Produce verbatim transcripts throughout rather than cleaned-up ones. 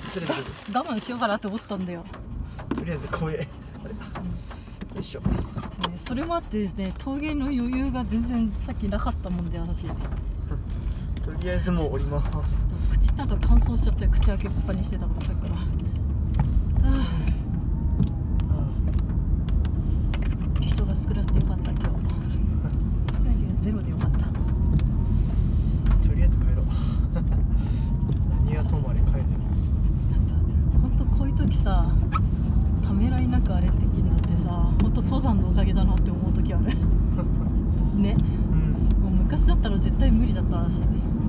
我慢しようかなって思ったんだよ。 とりあえず怖え。あれ、よいしょ。 ね、それもあってですね、峠の余裕が全然さっきなかったもんで、私。 とりあえずもう降ります。 口なんか乾燥しちゃって、口開けっぱにしてたからさっきから。ああ、人が少なくてよかった今日。少ない時間ゼロでよかった。 とりあえず帰ろう。何はともあれ帰る。 なんか本当こういう時さ、ためらいなくあれって気になってさ、本当登山のおかげだなって思う時ある。ね、うん、もう昔だったら絶対無理だった私。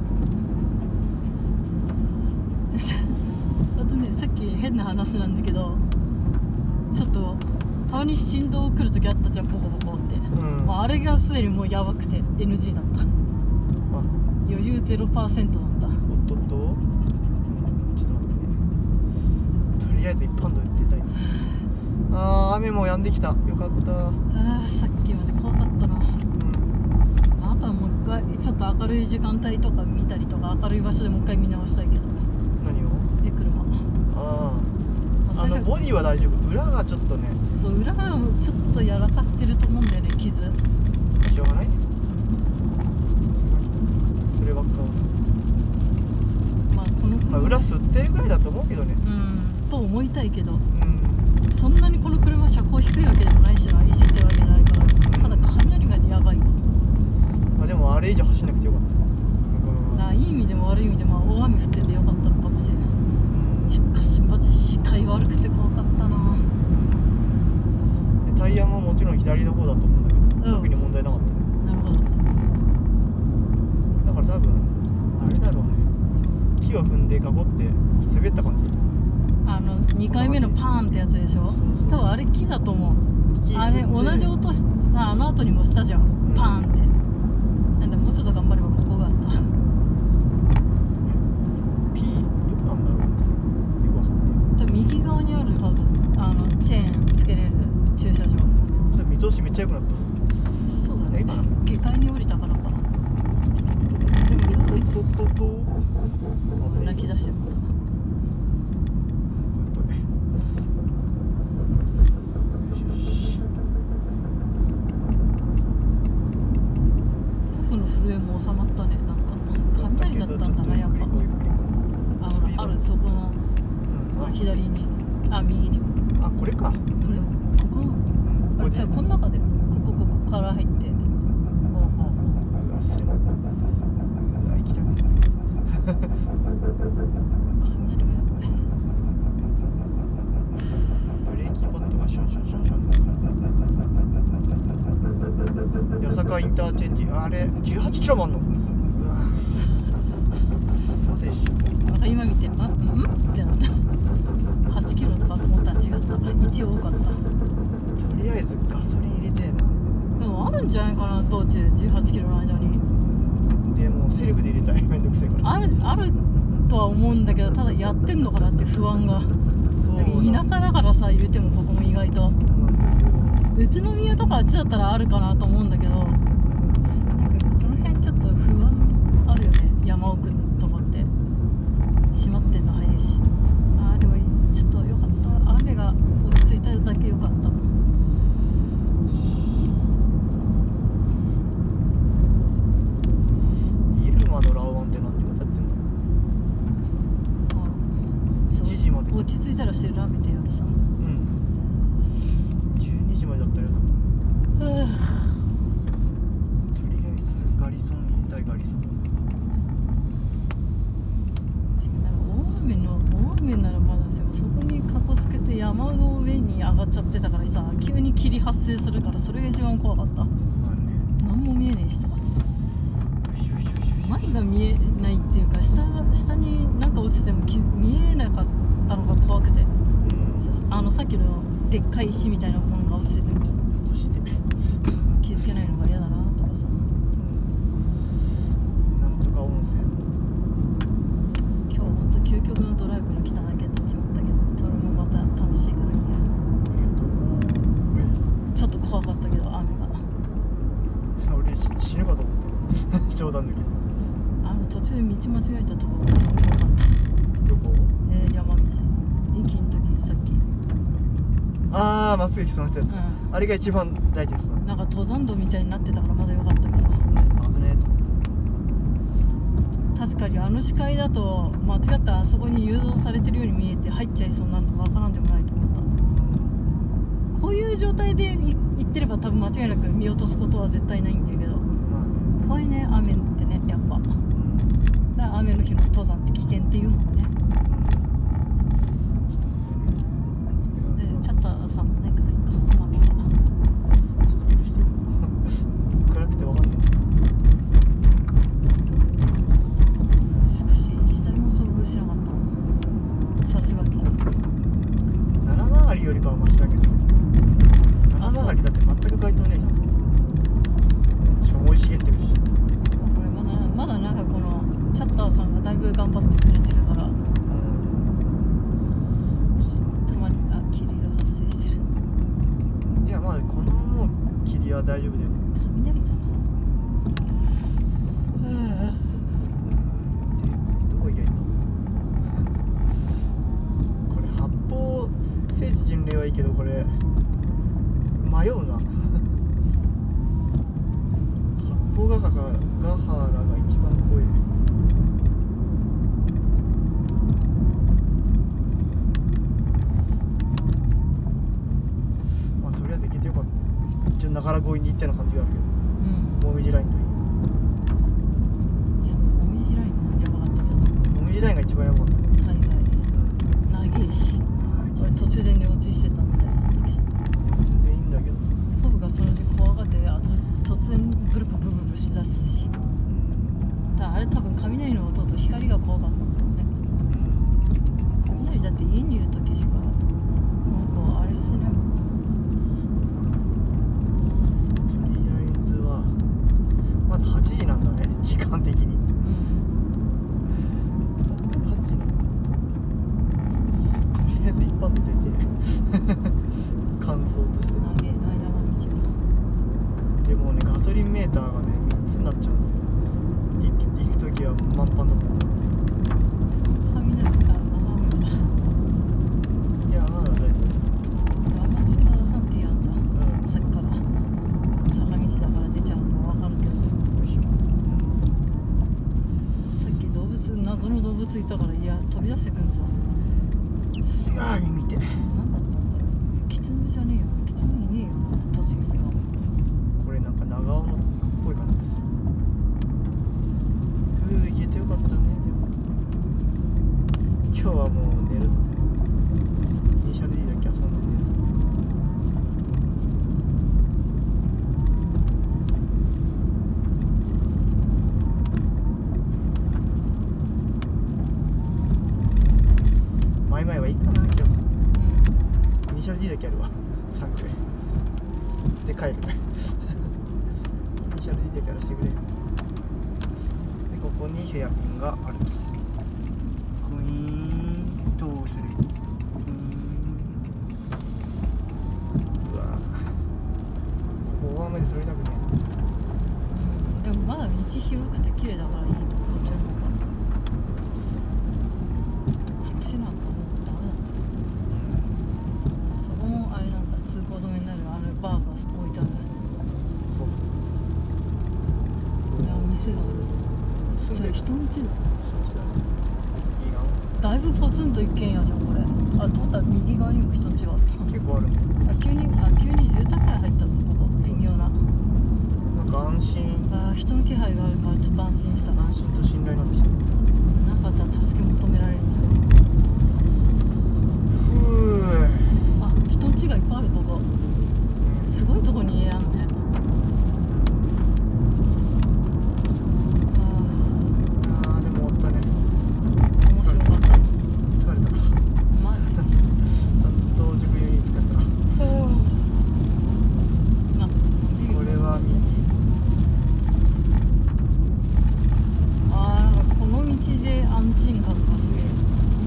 あとね、さっき変な話なんだけど、ちょっとたまに振動来る時あったじゃん、ボコボコって、うん、まあ、あれがすでにもうやばくて エヌジー だった。余裕 ゼロパーセント だった。おっとっと、ちょっと待ってね。とりあえず一般道行ってたい。あー、雨も止んできた。よかった。 あー、さっきまで怖かったな。うん、あとはもう一回ちょっと明るい時間帯とか見たりとか、明るい場所でもう一回見直したいけど。 何を？ え、車。 ああ、あのボディは大丈夫。裏がちょっとね。 そう、裏がちょっとやらかしてると思うんだよね、傷。 しょうがないね。さすがにそればっか。 まあこの、 まあ、裏吸ってるぐらいだと思うけどね。 うん、と思いたいけど、 うん、 そんなにこの車車高低いわけでもないしな、石ってわけじゃないから、ただ雷がやばい。 まあでもあれ以上走んなくてよかった。 ないい意味でも悪い意味でも大雨降っててよかったのかもしれない。しかしマジ視界悪くて怖かったな。 でタイヤももちろん左の方だと思うんだけど、うん、特に問題なかったね。 なるほど。 だから多分あれだろうね、木を踏んで囲って滑った感じ。 あのにかいめのパーンってやつでしょ。多分あれ木だと思う。あれ同じ音しさ、あの後にもしたじゃん、うん、パーンって。なんだ、もうちょっと頑張ればここがあった。 P どこなんだろうね、それよくわかんない。 多分右側にあるはず。あのチェーンつけれる駐車場。 見通しめっちゃ良くなった。 そうだね、下界に降りたからかな。でも泣き出してる。僕の震えも収まったね。なんか雷だったんだな、やっぱ。あ、ほら、ある、そこの左に、あ、右に。 あ、これか。これ、 ここの、あ、じゃあこの中でここここから入って。 はあはあ、うわ、すごい。うわ、行きたくない。雷がやばい。ブレーキパッドがシャンシャンシャンシャン。八坂インターチェンジ、あれじゅうはちキロもあんの。うわ、そうでしょ。 なんか今見て、あ、うんってなった。はちキロとかと思ったら違った。いち多かった。とりあえずガソリン入れてえな。 でもあるんじゃないかな、道中じゅうはちキロの間に。 でもセルフで入れたい。めんどくさいから。ある、 あるとは思うんだけど、ただやってんのかなって不安が。そう田舎だからさ、言うてもここも意外と。宇都宮とかあっちだったらあるかなと思うんだけど、なんかこの辺ちょっと不安あるよね。山奥とかって閉まってんの早いし。あー、でもちょっとよかった。雨が落ち着いただけよかった。 イルマのラオワンって何時までやってんの？あ、いちじまで。 落ち着いたら調べてやるさ。うん、 じゅうにじまでだったらやだ。とりあえずガリソン入れたい。ガリソン。 大雨の大雨ならまだしも、そこにかこつけて山の上に上がっちゃってたからさ、急に霧発生するから、それが一番怖かった。まあね、何も見えねえしさ、前が見えないっていうか、下下に何か落ちても見えなかったのが怖くて、あのさっきのでっかい石みたいなものが落ちてても気づけないのが嫌だなとかさ。 なんとか温泉。 今日ほんと究極のドライブに来ただけになっちまったけど、それもまた楽しいからいいや。 ありがとう。 ちょっと怖かったけど、雨が。 俺死ぬかと思った。冗談だけど。 あの途中で道間違えたところが一番怖かった。 どこ？ えー、山道。 ああまっすぐ行きそうなやつ、 うあれが一番大事ですわ。 なんか登山道みたいになってたからまだ良かったけど、 危ねえと。 確かにあの視界だと間違ったらあそこに誘導されてるように見えて入っちゃいそうなの分からんでもないと思った。こういう状態で行ってれば多分間違いなく見落とすことは絶対ないんだけど、 まあね、 怖いね雨ってね、やっぱ。だから雨の日の登山って危険っていうもんね。でチャッターさんもないからいいか、まあ、 してるしてる暗くてわかんない。 しかし一台も遭遇しなかったな、さすがに。 七曲りよりかはマシだけど、七曲りだって全く街灯ねえじゃんそれ。しかも生い茂ってるし。 これまだまだなんかこのチャッターさんがだいぶ頑張ってくれてるから、 うん、 たまにあ霧が発生してる。 いやまあこのもう霧は大丈夫だよ。 雷だな。 どこ行けばいいのこれ八方聖地巡礼はいいけど、これ迷うな。八方ヶ原が一番怖い。まあとりあえず行けてよかった。一応長良強引に行ったような感じがあるけど、 うん、 もみじラインといい。 ちょっともみじラインもやばかったけど、 もみじラインが一番やばかった。 大概長いし、俺途中で寝落ちしてたみたいな時、 全然いいんだけどさ。 フォブがその時怖がってあず突然ブルブルブルブルしだすし、だからあれ多分雷の音と光が怖かったんだよね。雷だって家にいる時しかなんかあれしないもん。 とりあえずはまだはちじなんだね、時間的に。 うんはちじなんだ。とりあえず一般で出て感想として。 長えな山道は。 でもね、ガソリンメーターがねみっつになっちゃうんですよ。行く行く時は満帆だったの。 雷だから長雨だ。 いやまだ大丈夫。 あんまりが出さんってやんだ、 うんさっきから坂道だから出ちゃうの分かるけど、 よいしょ。 さっき動物謎の動物いたからいや飛び出してくんぞ。 ああ見て。 何だったんだろう。キツネじゃねえよ、キツネいねえよ栃木には。 これなんか長尾のっぽい感じでする。うー行けてよかったね。でも今日はもう寝るぞ。イニシャル D だけ遊んで寝るぞ。前々はいいかな今日。イニシャル D だけあるわ。さんくらいで帰る。イニシャル D だけやらせてくれる。でここにヘアピンがあると。クイーンどうする。うわここ大雨で取れなくね。 うん、でもまだ道広くて綺麗だからいい。こっちの方があっちなんかもうダメだ。そこもあれなんだ、通行止めになるあれバーが置いてある。いや店がある。それ人んちだ。 いいな。 だいぶポツンと一軒家じゃんこれ。あ、と思ったら右側にも人んちがあった。 結構あるね。 あ、急にあ急に住宅街入ったのここ微妙な。 なんか安心あ、人の気配があるからちょっと安心した。 安心と信頼になってきた。 なかったら助け求められるんふう。 あ、人んちがいっぱいあるここ。すごいとこに家あんね。 あーでも終わったね。 面白かった。 疲れた。 まあ、 担当直入に疲れた。 まあ、 これは右。 あーなんかこの道で安心感がすげえ。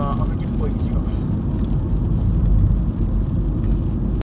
か赤木っぽい道が。